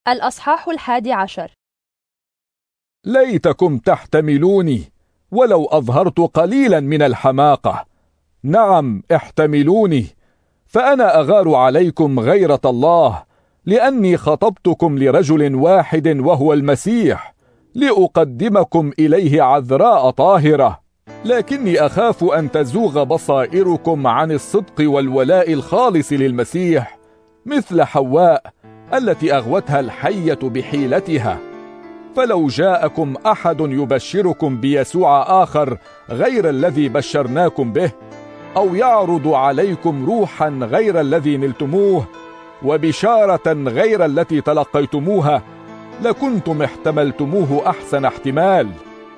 الأصحاح 11. ليتكم تحتملوني ولو أظهرت قليلا من الحماقة. نعم، احتملوني، فأنا أغار عليكم غيرة الله، لأني خطبتكم لرجل واحد وهو المسيح، لأقدمكم إليه عذراء طاهرة. لكني أخاف أن تزوغ بصائركم عن الصدق والولاء الخالص للمسيح، مثل حواء التي أغوتها الحية بحيلتها. فلو جاءكم أحد يبشركم بيسوع آخر غير الذي بشرناكم به، أو يعرض عليكم روحا غير الذي نلتموه، وبشارة غير التي تلقيتموها، لكنتم احتملتموه أحسن احتمال.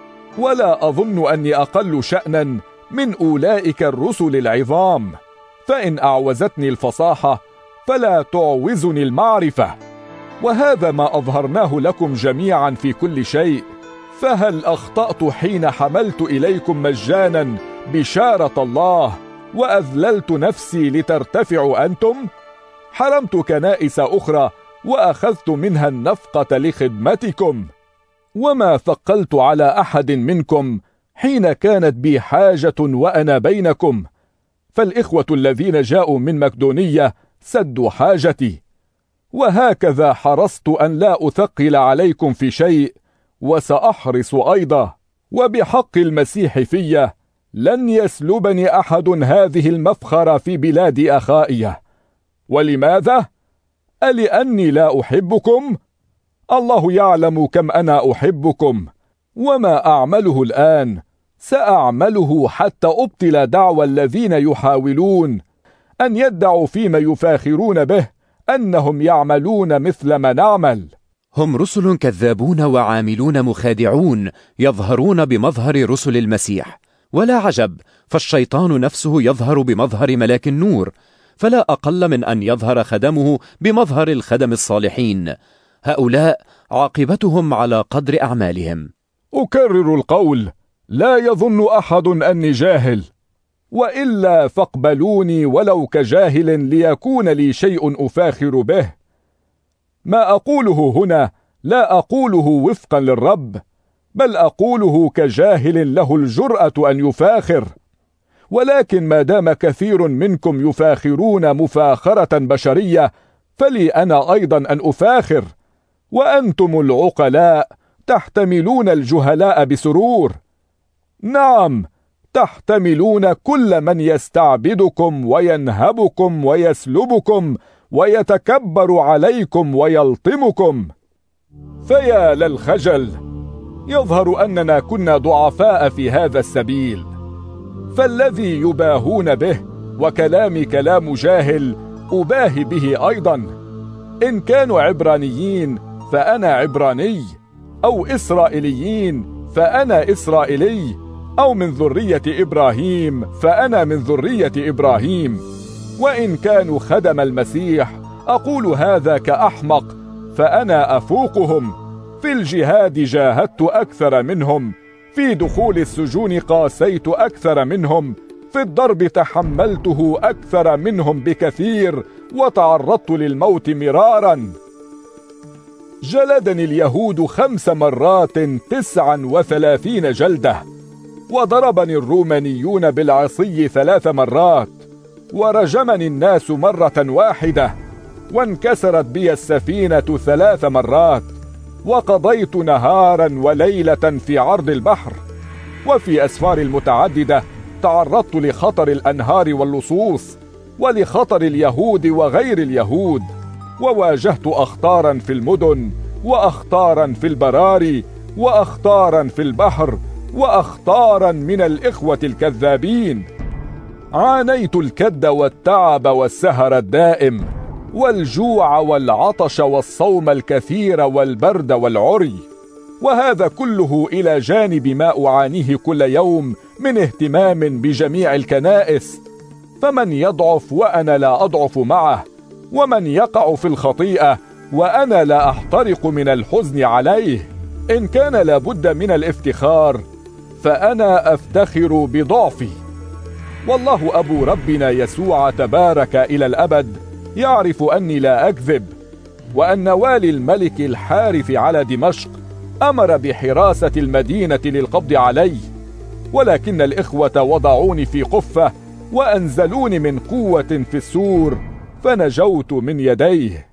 ولا أظن أني أقل شأنا من أولئك الرسل العظام، فإن أعوزتني الفصاحة فلا تعوزني المعرفة. وهذا ما أظهرناه لكم جميعا في كل شيء. فهل أخطأت حين حملت إليكم مجانا بشارة الله وأذللت نفسي لترتفعوا أنتم؟ حرمت كنائس أخرى وأخذت منها النفقة لخدمتكم، وما ثقلت على أحد منكم حين كانت بي حاجة وأنا بينكم، فالإخوة الذين جاءوا من مقدونية سدوا حاجتي. وهكذا حرصت أن لا أثقل عليكم في شيء، وسأحرص أيضا، وبحق المسيح في لن يسلبني أحد هذه المفخرة في بلاد أخائية. ولماذا؟ ألأني لا أحبكم؟ الله يعلم كم أنا أحبكم، وما أعمله الآن سأعمله حتى أبطل دعوى الذين يحاولون أن يدعوا فيما يفاخرون به أنهم يعملون مثل ما نعمل. هم رسل كذابون وعاملون مخادعون، يظهرون بمظهر رسل المسيح، ولا عجب، فالشيطان نفسه يظهر بمظهر ملاك النور، فلا أقل من أن يظهر خدمه بمظهر الخدم الصالحين. هؤلاء عاقبتهم على قدر أعمالهم. أكرر القول، لا يظن أحد أني جاهل، وإلا فاقبلوني ولو كجاهل ليكون لي شيء أفاخر به. ما أقوله هنا لا أقوله وفقا للرب، بل أقوله كجاهل له الجرأة أن يفاخر. ولكن ما دام كثير منكم يفاخرون مفاخرة بشرية، فلي أنا أيضا أن أفاخر. وأنتم العقلاء تحتملون الجهلاء بسرور. نعم، تحتملون كل من يستعبدكم وينهبكم ويسلبكم ويتكبر عليكم ويلطمكم. فيا للخجل، يظهر أننا كنا ضعفاء في هذا السبيل. فالذي يباهون به وكلامي كلام جاهل أباهي به أيضا. إن كانوا عبرانيين فأنا عبراني، أو إسرائيليين فأنا إسرائيلي، أو من ذرية إبراهيم فأنا من ذرية إبراهيم. وإن كانوا خدم المسيح أقول هذا كأحمق، فأنا أفوقهم. في الجهاد جاهدت أكثر منهم، في دخول السجون قاسيت أكثر منهم، في الضرب تحملته أكثر منهم بكثير، وتعرضت للموت مرارا. جلدني اليهود 5 مرات 39 جلدة، وضربني الرومانيون بالعصي 3 مرات، ورجمني الناس مرة واحدة، وانكسرت بي السفينة 3 مرات، وقضيت نهارا وليلة في عرض البحر. وفي أسفار المتعددة تعرضت لخطر الأنهار واللصوص، ولخطر اليهود وغير اليهود، وواجهت أخطارا في المدن، وأخطارا في البراري، وأخطارا في البحر، وأخطارا من الإخوة الكذابين. عانيت الكد والتعب والسهر الدائم، والجوع والعطش والصوم الكثير والبرد والعري، وهذا كله إلى جانب ما أعانيه كل يوم من اهتمام بجميع الكنائس. فمن يضعف وأنا لا أضعف معه، ومن يقع في الخطيئة وأنا لا أحترق من الحزن عليه. إن كان لابد من الافتخار فأنا أفتخر بضعفي. والله أبو ربنا يسوع تبارك إلى الأبد يعرف أني لا أكذب، وأن والي الملك الحارث على دمشق أمر بحراسة المدينة للقبض علي، ولكن الإخوة وضعوني في قفة وأنزلوني من قوة في السور، فنجوت من يديه.